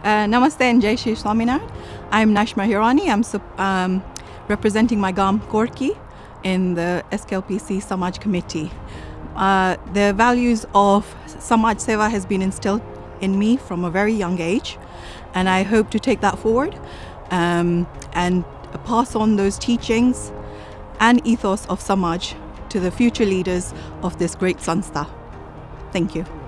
Namaste and Jai Shri Swaminarayan. I'm Naeshma Hirani. I'm representing my Gaam Kodki in the SKLPC Samaj Committee. The values of Samaj Sewa has been instilled in me from a very young age, and I hope to take that forward and pass on those teachings and ethos of Samaj to the future leaders of this great Sanstha. Thank you.